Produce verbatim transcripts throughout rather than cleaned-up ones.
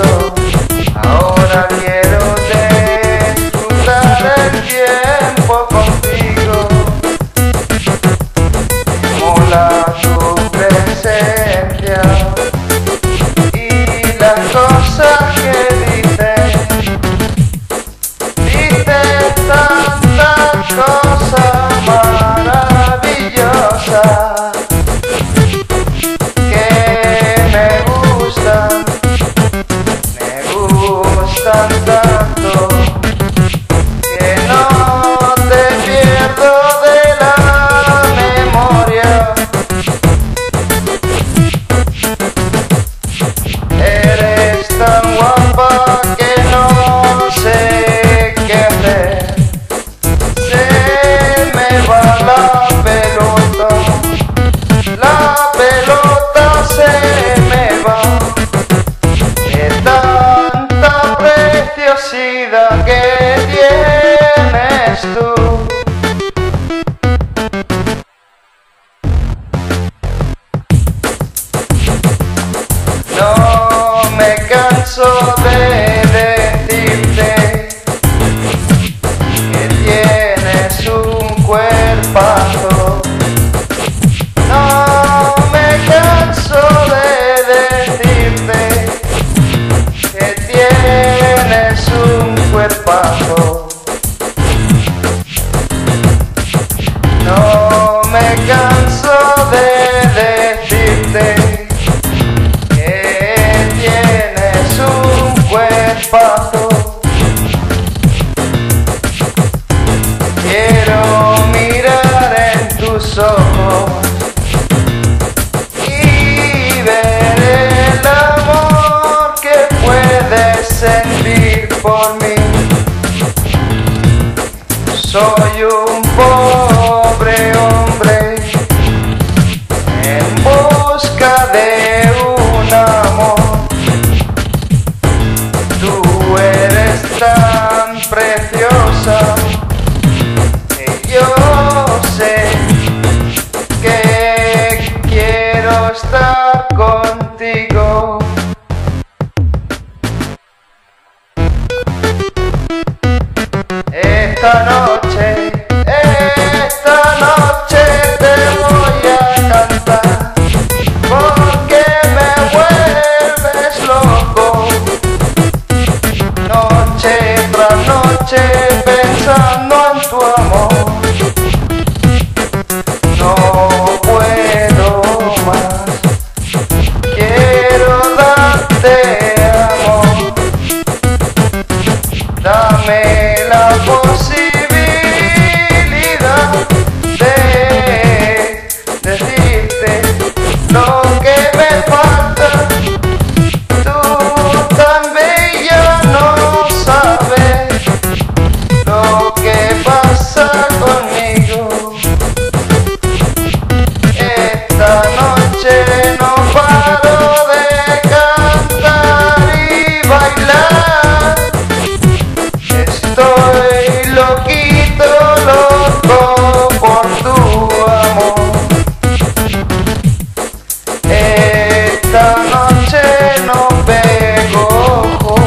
Ahora quiero disfrutar el tiempo contigo. Mola tu presencia y las cosas que dices. Dices tantas cosas maravillosas que me gustan, me gustan tanto que no te pierdo de la memoria. Eres tan guapa que no sé qué hacer. Se me va la pelota, la pelota se me va de tanta preciosidad que tienes tú. No me canso de decirte que tienes un cuerpazo. No me canso de decirte que tienes un cuerpazo. No me canso de decirte que tienes un cuerpazo. Quiero mirar en tus ojos y ver el amor que puedes sentir por mí. Soy un pobre hombre en busca de un amor. Tú eres tan preciosa que yo sé que quiero estar contigo. Esta noche, esta noche te voy a cantar porque me vuelves loco. Noche tras noche pensando en tu amor. No puedo más, quiero darte amor. Dame la posibilidad de decirte lo que me falta. Tú tan bella no sabes lo que pasa conmigo. Esta noche no paro de cantar y bailar. Estoy loquito, loco por tu amor. Esta noche no pego ojo.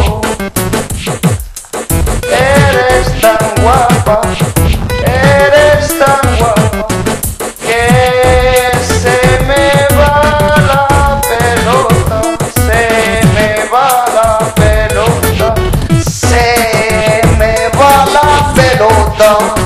Eres tan guapa, eres tan guapa que se me va la pelota, se me va la pelota, se me va la pelota.